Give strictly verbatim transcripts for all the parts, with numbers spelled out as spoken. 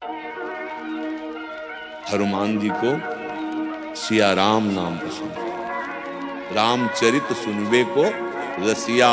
हनुमान जी को सिया राम नाम पसंद, रामचरित सुनवे को रसिया।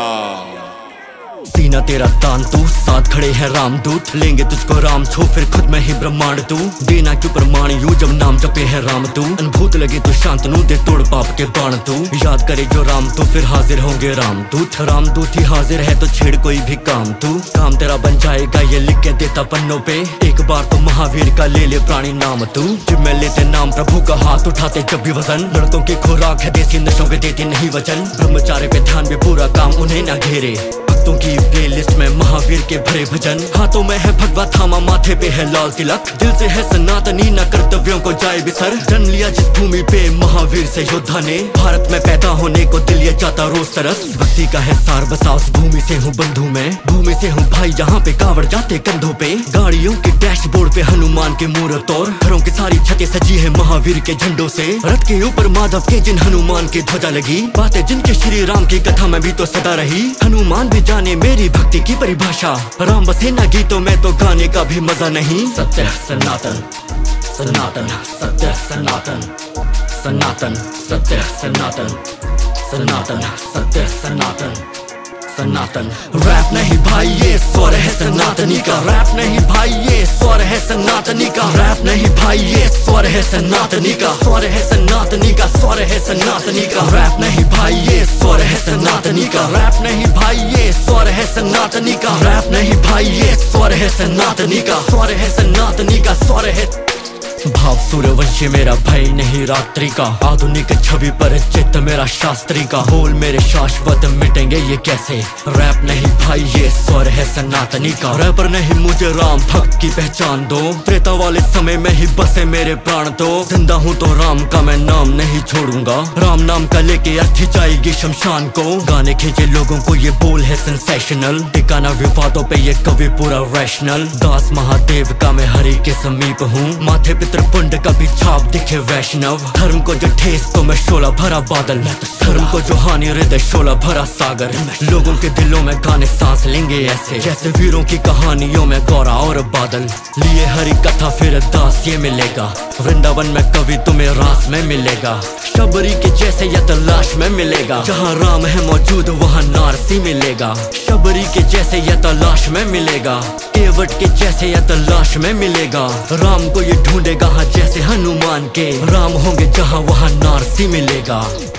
सीना तेरा तान तू, साथ खड़े हैं रामदूत, लेंगे तुझको राम छू फिर खुद में ही ब्रह्मांड तू। देना क्यों प्रमाण यू जब नाम जपे है राम तू, अनुभूत लगे तो शांतनु दे तोड़ पाप के बाण तू। याद करे जो राम तू फिर हाजिर होंगे रामदूत, रामदूत ही हाजिर है तो छेड़ कोई भी काम तू। काम तेरा बन जाएगा ये लिख के देता पन्नों पे, एक बार तो महावीर का ले ले प्राणी नाम तू। जब मैं लेते नाम प्रभु का हाथ उठाते जब भी वजन, लड़कों की खुराक है देसी नशों पे देती नहीं वचन। ब्रह्मचार्य पे ध्यान में पूरा काम उन्हें ना घेरे, भक्तों की प्लेलिस्ट में महावीर के भरे भजन। हाथों में है भगवा थामा, माथे पे है लाल तिलक, दिल से है सनातनी ना कर्तव्यों को जाए बिसर। जन्म लिया जिस भूमि पे महावीर से योद्धा ने, भारत में पैदा होने को दिल ये चाहता रोज तरस। भक्ति का है सार बसा उस भूमि से हूँ बंधु मैं, भूमि से हूँ भाई जहाँ पे कावड़ जाते कंधों पे। गाड़ियों के डैशबोर्ड पे हनुमान के मूरत और घरों की सारी छतें सजी है महावीर के झंडों से। रथ के ऊपर माधव के जिन हनुमान की ध्वजा लगी, बातें जिनके श्री राम की कथा में भी तो सदा रही। हनुमान भी जाने मेरी भक्ति की परिभाषा, राम बसे ना गीतों में तो गाने का भी मजा नहीं। सत्य सनातन सनातन सत्य सनातन सनातन सत्य सनातन सनातन सत्य सनातन सनातन। रैप नहीं भाई ये स्वर है सनातनी का, रैप नहीं भाई ये स्वर है सनातनी का, रैप नहीं भाई ये स्वर है सनातनी का, स्वर है सनातनी का, स्वर है सनातनी का। रैप नहीं भाई ये स्वर है सनातनी का, रैप नहीं भाई ये स्वर है सनातनी का, रैप नहीं भाई ये स्वर है सनातनी का, स्वर है सनातनी का, स्वर है। भाव सूर्यवंशी मेरा भय नहीं रात्रि का, आधुनिक छवि पर चित्त मेरा शास्त्री का। बोल मेरे शाश्वत मिटेंगे ये कैसे, रैप नहीं भाई ये स्वर है सनातनी का। रैपर नहीं मुझे राम भक्त की पहचान दो, त्रेता वाले समय में ही बसे मेरे प्राण तो। जिंदा हूँ तो राम का मैं नाम नहीं छोड़ूंगा, राम नाम का लेके अर्थी जाएगी शमशान को। गाने खींचे लोगों को ये बोल है सेंसेशनल, टिकाना विवादों पे ये कवि पूरा रैशनल। दास महादेव का मैं हरि के समीप हूँ, माथे पे पुंड का भी छाप दिखे वैष्णव। धर्म को जो ठेस तो मैं शोला भरा बादल, धर्म को जो हानि हृदय शोला भरा सागर। लोगों के दिलों में गाने सांस लेंगे ऐसे, जैसे वीरों की कहानियों में गौरा और बादल। लिए हरी कथा फिर दास ये मिलेगा, वृंदावन में कवि तुम्हें रास में मिलेगा। शबरी के जैसे या तलाश में मिलेगा, जहाँ राम है मौजूद वहाँ नारसी मिलेगा। शबरी के जैसे या तलाश में मिलेगा, केवट के जैसे या तलाश में मिलेगा। राम को ये ढूंढेगा जैसे हनुमान के, राम होंगे जहाँ वहाँ नारसी मिलेगा।